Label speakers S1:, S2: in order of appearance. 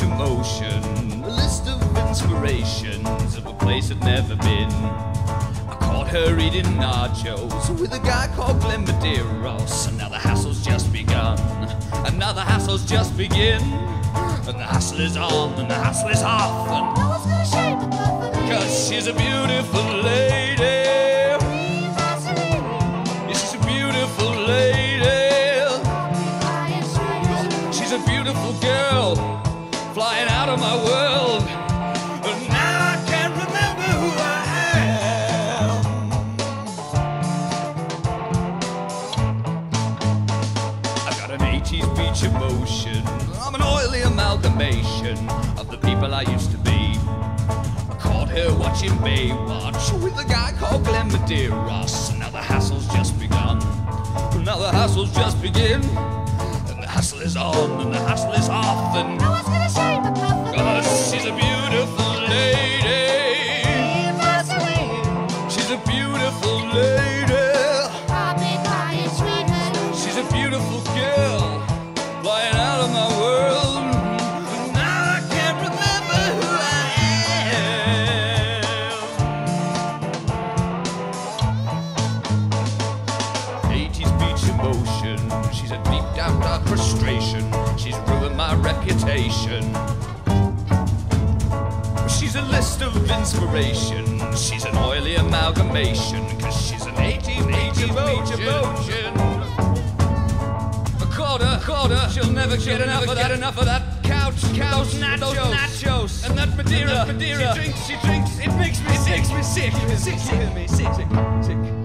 S1: beach emotion, a list of inspirations of a place I'd never been. I caught her eating nachos with a guy called Glenn Medeiros, and now the hassle's just begun, and now the hassle's just begin, and the hassle is on, and the hassle is off, and
S2: no one's gonna shake the cup of me.
S1: 'cause she's a beautiful lady. Yeah, she's a beautiful lady. She's a beautiful girl, flying out of my world, and now I can't remember who I am. I've got an 80s beach emotion, I'm an oily amalgamation of the people I used to be. I caught her watching Baywatch with a guy called Glenn Medeiros, and now the hassle's just begun, and now the hassle's just begin. The hassle is on and the hassle is off, and
S2: no one's gonna shake the cup of me.
S1: 'cause she's a beautiful lady. She's a beautiful lady.
S2: I've been buying sweetheart.
S1: She's a beautiful girl, flying out of my world, and now I can't remember who I am. 80s beach emotion, she's a deep down dark frustration, she's ruined my reputation. She's a list of inspiration, she's an oily amalgamation, 'cause she's an 80s beach emotion. A quarter, she'll never get enough of that couch, those nachos, and that Madeira. She drinks, it makes me sick, sick.